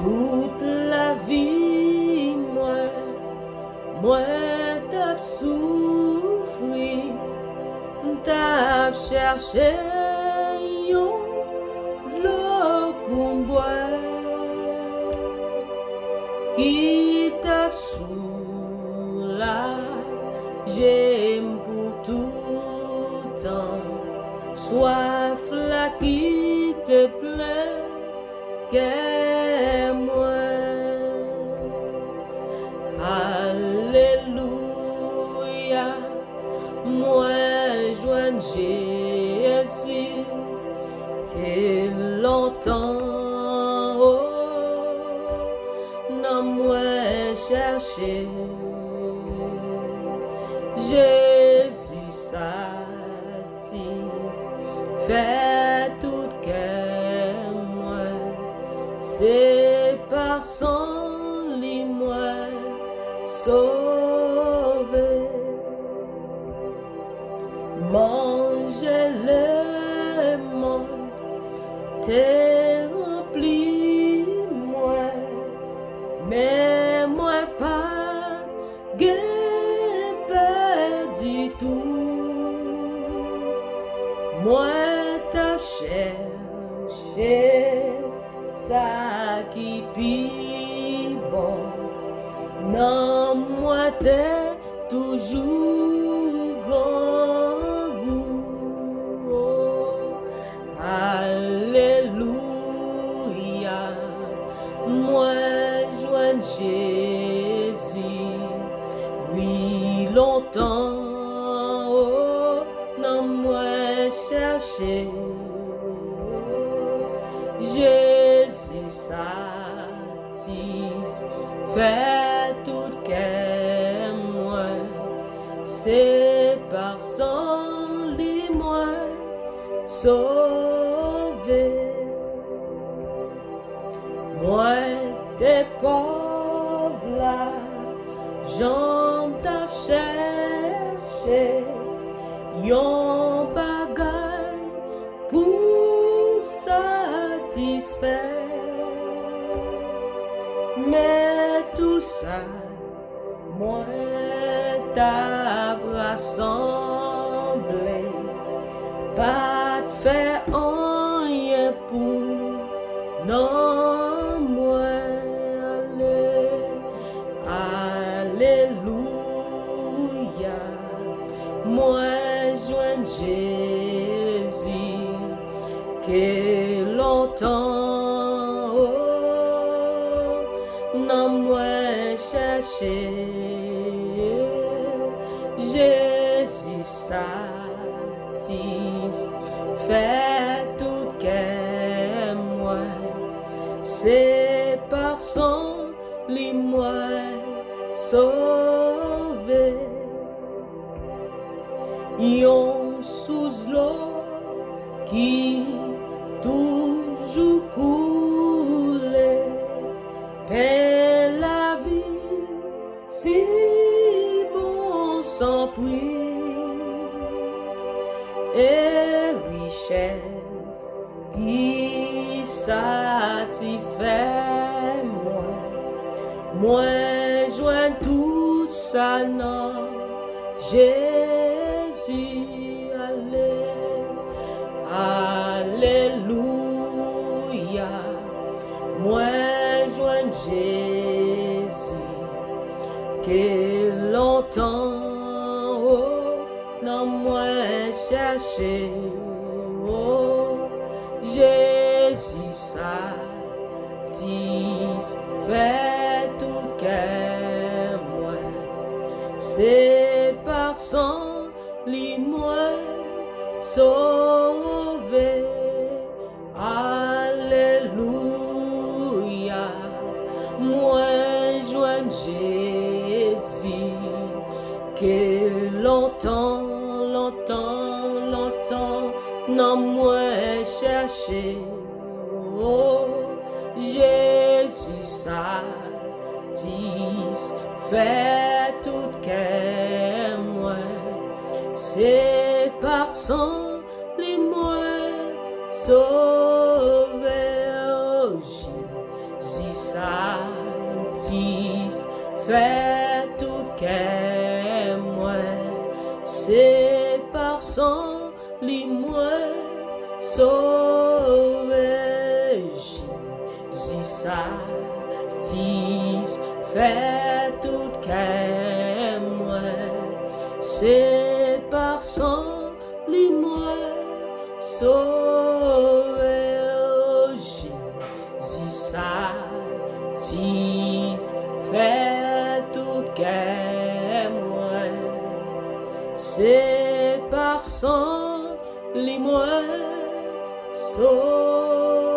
toute la vie, moi t'as souffri, t'as cherché l'eau pour boire, qui t'a soulagé pour tout temps, soif là qui te plaît, qu'est moi. Alléluia, moi joins Jésus, que longtemps, oh, non moi chercher. Jésus satisfait tout cœur moi, c'est par son lit moi sauvé. Manger le monde, t'es rempli moi, mais moi pas du tout. Moi t'as cherché ça qui pis bon, non moi t'es toujours grand goût. Oh, alléluia, moi joins Jésus, oui longtemps, oh, non moi chercher. Jésus satisfait tout cœur moi, c'est par son lit moi sauvé. Moi t'es pauvre là, j'en t'ai cherché, yon bagaille pour satisfaire. Mais tout ça, moi t'as rassemblé, pas de faire rien pour non moi. Alléluia, moi joins Jésus, que longtemps, oh, non moi chercher. Jésus satisfait tout cœur moi, c'est par son lit moi sauvé. Yon sous l'eau qui toujours coule, paix la vie si bon sans prix, et richesse qui satisfait moi joins tout ça non Jésus. Alléluia, moi joins Jésus, que longtemps, oh, non moi chercher. Oh, Jésus satisfait tout cœur moi, c'est par son lit moi sauvé. Alléluia, moi joins Jésus, que longtemps, non moi chercher. Oh, Jésus satisfait tout cœur moi, c'est par son lit moi sauvé. Oh, Jésus sauver. Jésus satisfait tout qu'est moi. C'est par son lit moi sauver. Jésus satisfait tout qu'est moi. C'est par son lit moi sauver.